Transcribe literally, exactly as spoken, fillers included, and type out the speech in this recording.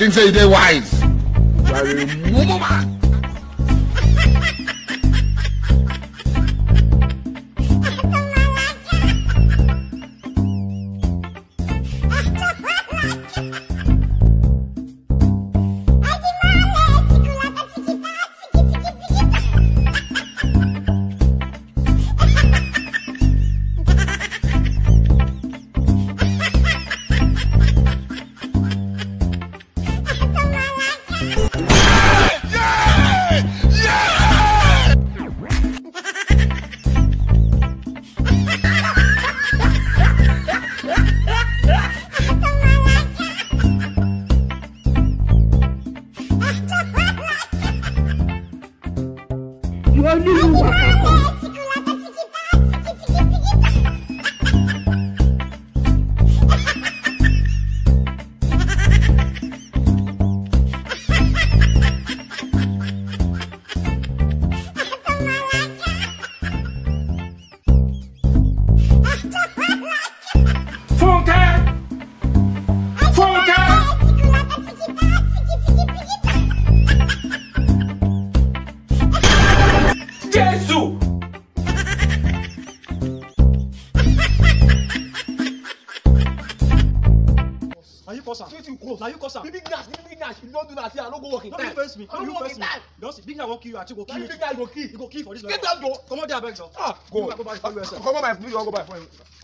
think say they wise. You are a mumu man. You only know what happened. Jesus! Are you cause am? Wetin you cause? Na you cause am. Big Nash, big Nash, if you don't do that, I no go work in No time. be face me. I No no you go work face in me. time. Don see, big guy wan kill you, I go Na kill you you. big Nash go kill. You go kill for this Get level. out, go. Come on there, abeg, sir. Ah, You go. go buy for yourself. Come on, my food, you go buy for you.